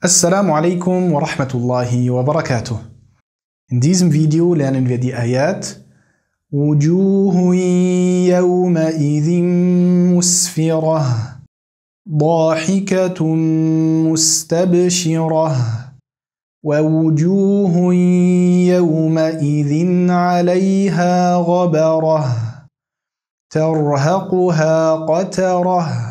Assalamu alaikum wa rahmatullahi wa barakatuh. In diesem Video lernen wir die Ayat Wujuhun yawma'idhin musfirah Dahikatun mustabshirah wa wujuhun yawma'idhin 'alayha ghabarah tarhaquha qatarah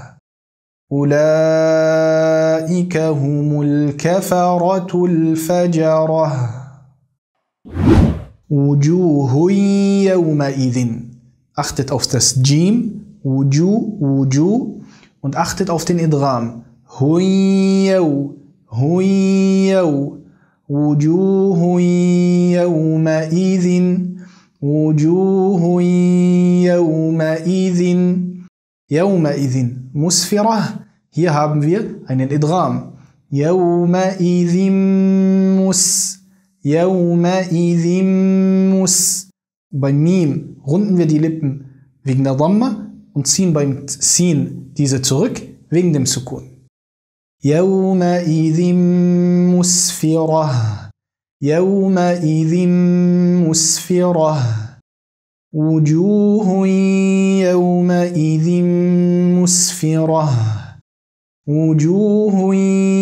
أولئك هم الكفرة الفجرة. وجوه يومئذ. Achtet auf das Jim, Wuju, und achtet auf den Idgham. Huyau. Wujuhu yawma'idhin. Musfirah. Hier haben wir einen Idgham. Yawma'idhin mus. Beim Mim runden wir die Lippen wegen der Dhamma und ziehen beim Sin diese zurück wegen dem Sukun. Yawma'idhin musfirah. Wujuhun yawma'idhin musfirah. Wujuhun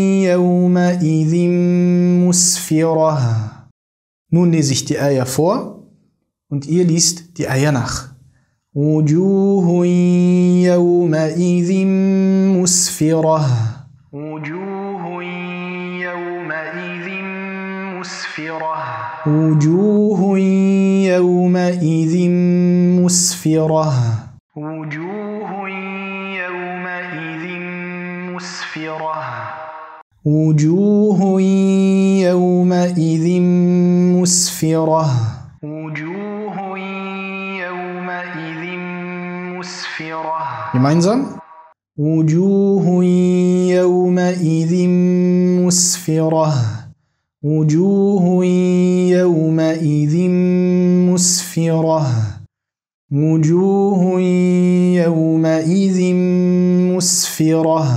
yawma'idhin musfirah. Nun lese ich die Ayah vor und ihr liest die Ayah nach. Wujuhun yawma'idhin musfirah. Wujuhun yawma'idhin musfirah. Wujuhun yawma'idhin musfirah. Wujuhun yawma'idhin musfirah. Wujuhun yawma'idhin musfirah. Wujuhun yawma'idhin musfirah. Gemeinsam. Wujuhun yawma'idhin musfirah. Wujuhun yawma'idhin musfirah. Wujuhun yawma'idhin musfirah.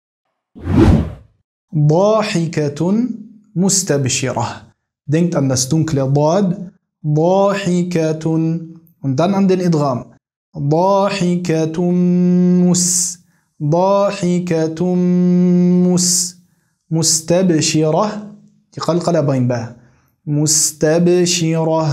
Dahikatun mustabshirah. Denkt an das dunkle Dad. Dahikatun. Und dann an den Idgham. Dahikatun mus. Mustabshirah. Die Qalqala beim Ba. Mustabshirah.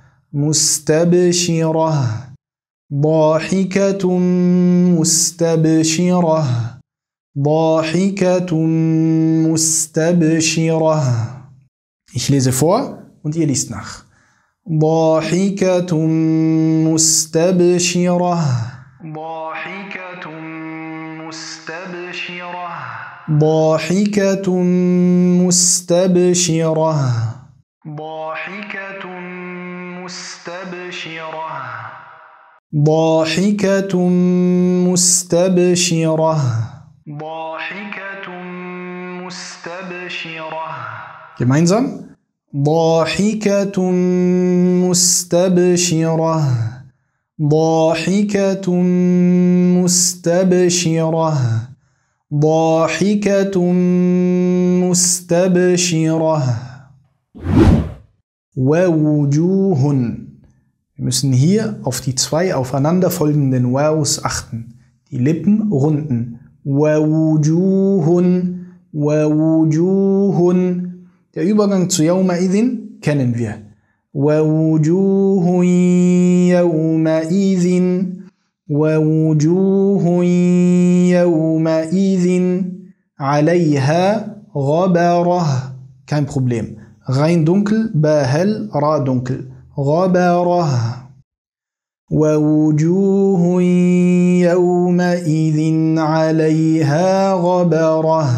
Dahikatun mustabshirah. Dahikatun mustabshirah. Ich lese vor und ihr liest nach. Dahikatun mustabshirah. Dahikatun mustabshirah. Dahikatun mustabshirah. Dahikatun mustabshirah. Dahikatun mustabshirah. Dahikatun mustabshirah. Gemeinsam. Dahikatun mustabshirah. Dahikatun mustabshirah. Dahikatun mustabshirah. Wa wujuhun. Wir müssen hier auf die zwei aufeinanderfolgenden Waws achten. Die Lippen runden. Wa wujuhun. Der Übergang zu Yawma'idhin kennen wir. Wa wujuhun yawma'idhin 'alayha ghabarah. Kein Problem. Rein dunkel, Ba hell, Ra dunkel. Ghabarah. ووجوه يومئذ عليها غبرة.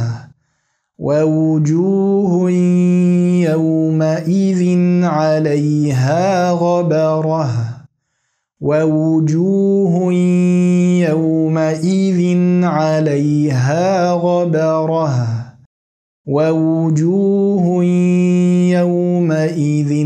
ووجوه يومئذ عليها غبرة. ووجوه يومئذ عليها غبرة. ووجوه يومئذ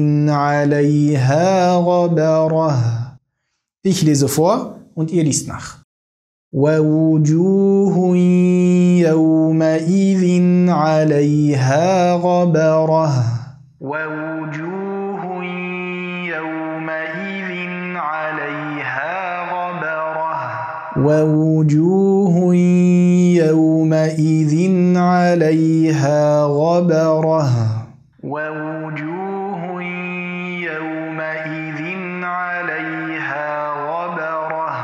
عليها غبرة. Ich lese vor und ihr liest nach. ووجوه يومئذ عليها غبرة ووجوه يومئذ عليها غبرة ووجوه يومئذ عليها غبرة ووجوه يومئذ عليها غبرة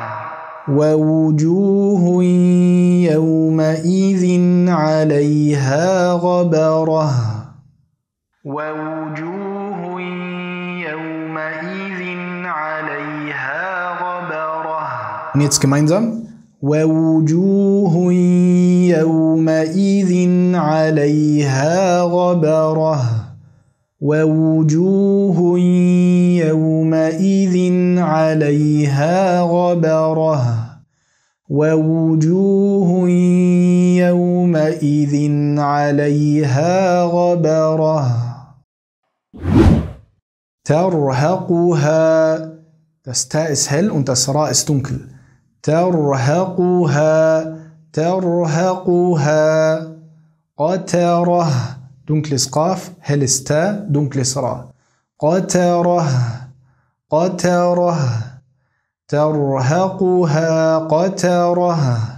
ووجوه يومئذ عليها غبرة ووجوه يومئذ عليها غبرة. Und jetzt gemeinsam. ووجوه يومئذ عليها غبرة ووجوه يومئذ عليها غبرة ووجوه يومئذ عليها غبرة ترهقها. Das Ta ist hell und das Ra ist dunkel. ترهقها ترهقها قترة. Dunkles Qaf, helles Ta, dunkles Ra. قترة قترة ترهقها قترة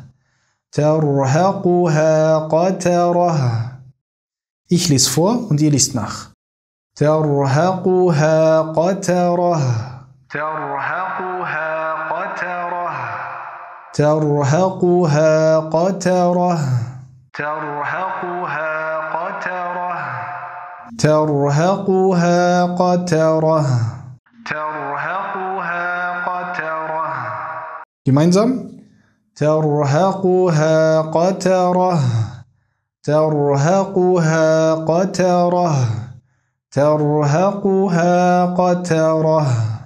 ترهقها قترة. Ich lese vor und ihr liest nach. ترهقها قترة ترهقها قترة ترهقها قترة ترهقها قترة ترهقها قترة ترهقها قترة. Gemeinsam. ترهقها قترة ترهقها قترة ترهقها قترة.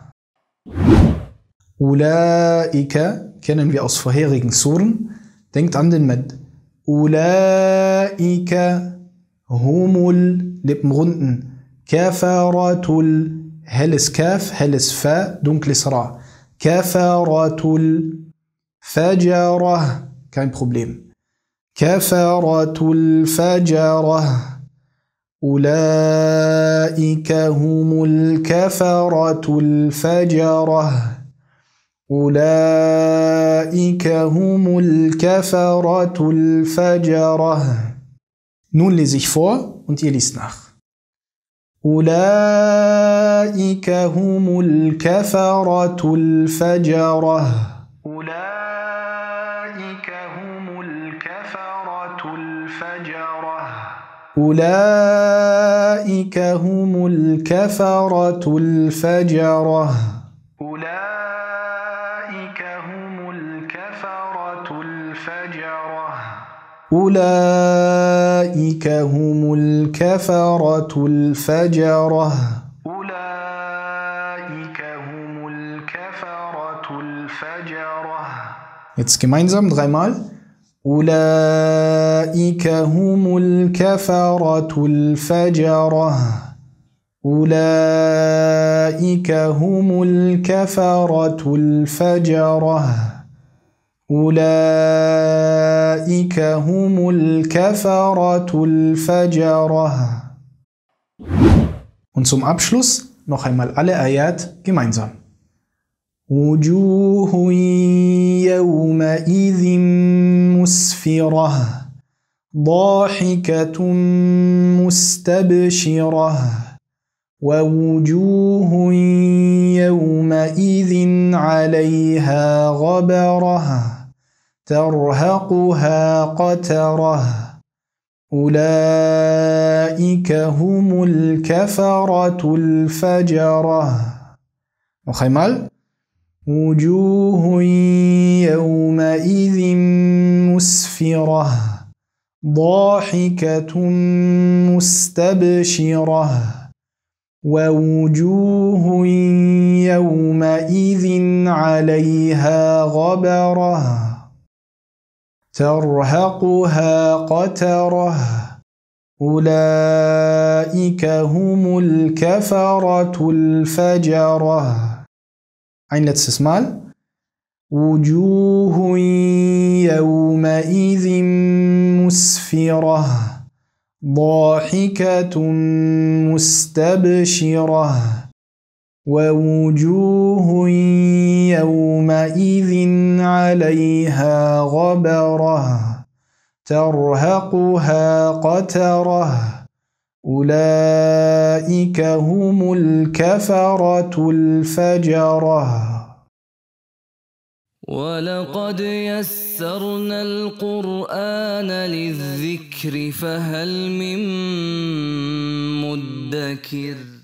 Ulaika kennen wir aus vorherigen Suren. Denkt an den Med. Ulaika humul, Lippen runden. Kafaratul, helles Kaf, helles Fa, dunkles Ra. Kafaratul Fajara, kein Problem. Kafaratul Fajara. Ulaika humul Kafaratul Fajara. أولئك هم الكفرة الفجرة. Nun lese ich vor und ihr liest nach. أولئك هم الكفرة الفجرة. أولئك هم الكفرة الفجرة. أولئك هم الكفرة الفجرة. أولئك هم الكفرة الفجرة. أولئك هم الكفرة الفجرة. Jetzt gemeinsam dreimal. أولئك هم الكفرة الفجرة. أولئك هم الكفرة الفجرة. أولئك هم الكفرة الفجرة. Und zum Abschluss noch einmal alle Ayat gemeinsam. وجوه يومئذ مسفرة ضاحكة مستبشرة ووجوه يومئذ عليها غبرة ترهقها قترة أولئك هم الكفرة الفجرة. Noch einmal. وجوه يومئذ مسفرة ضاحكة مستبشرة ووجوه يومئذ عليها غبرة ترهقها قترة أولئك هم الكفرة الفجرة. Ein letztes Mal. وجوه يومئذ مسفرة ضاحكة مستبشرة ووجوه يومئذ عليها غبرة ترهقها قترة أولئك هم الكفرة الفجرة ولقد يسرنا القرآن للذكر فهل من مدكر